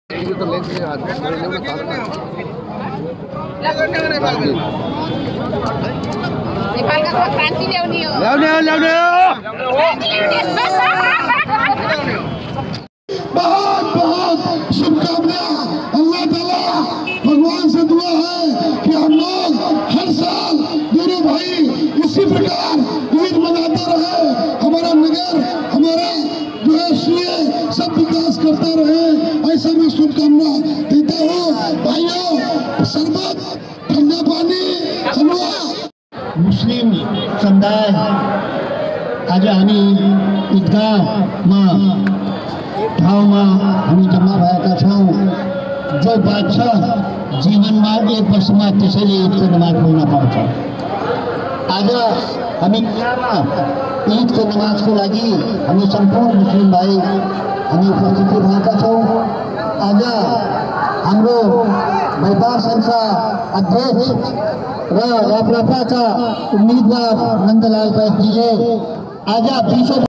बहुत बहुत शुभकामनाएं। अल्लाह ताला भगवान से दुआ है कि हम लोग हर साल दोनों भाई इसी प्रकार ईद मनाते रहे, हमारा नगर हमारा जो है इसलिए सब विकास करता रहे, ऐसा मैं शुभकामना देता हूँ। भाइयों, शरबत, ठंडा पानी, हलवा। मुस्लिम समुदाय आज हामी ईदगाहमा ठाउँमा हामी जम्मा भएका छौँ। जो बादशाह जीवनमा एक वर्षमा त्यसैले ईदको नमाज पढ्न पाउँछ। आज हामी ईदको नमाजको लागि हामी सम्पूर्ण मुस्लिम भाइ हामी उपस्थित भएका छौँ। आज हाम्रो व्यापार संघका अध्यक्ष र राप्रपाका उम्मेदवार नन्दलाल बैदजीले आज